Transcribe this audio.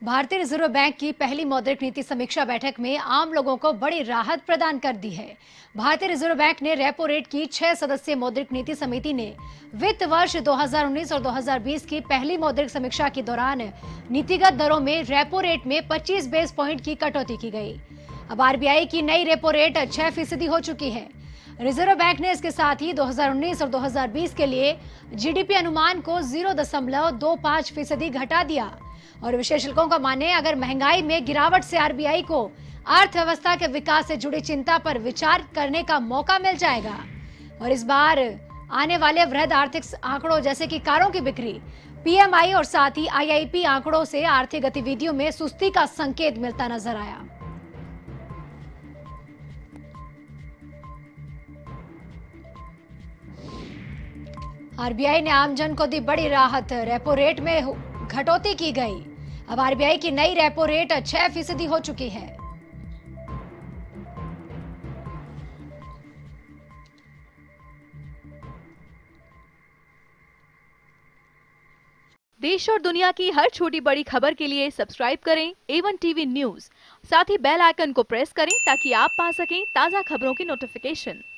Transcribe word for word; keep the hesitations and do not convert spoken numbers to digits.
भारतीय reserve bank की पहली मौद्रिक नीति समीक्षा बैठक में आम लोगों को बड़ी राहत प्रदान कर दी है। भारतीय रिजर्व बैंक ने रेपो रेट की छह सदस्यीय मौद्रिक नीति समिति ने वित्त वर्ष दो हज़ार उन्नीस और दो हज़ार बीस की पहली मौद्रिक समीक्षा के दौरान नीतिगत दरों में रेपो रेट में पच्चीस बेस पॉइंट की कटौती की गई। अब आरबीआई की नई रेपो रेट छह फीसदी हो चुकी है। रिजर्व बैंक ने इसके साथ ही दो हज़ार उन्नीस और दो हज़ार बीस के लिए जीडीपी अनुमान को जीरो दशमलव दो पाँच फीसदी घटा दिया। और विशेषज्ञों का माने अगर महंगाई में गिरावट से आरबीआई को अर्थव्यवस्था के विकास से जुड़ी चिंता पर विचार करने का मौका मिल जाएगा। और इस बार आने वाले वृहद आर्थिक आंकड़ों जैसे कि कारों की बिक्री, पीएमआई और साथ ही आईआईपी आंकड़ों से आर्थिक गतिविधियों में सुस्ती का संकेत मिलता नजर आया। आरबीआई ने आमजन को दी बड़ी राहत, रेपो रेट में घटौती की गई। अब आरबीआई की नई रेपो रेट छह फीसदी हो चुकी है। देश और दुनिया की हर छोटी बड़ी खबर के लिए सब्सक्राइब करें ए वन टीवी न्यूज़। साथ ही बेल आइकन को प्रेस करें ताकि आप पा सकें ताज़ा खबरों की नोटिफिकेशन।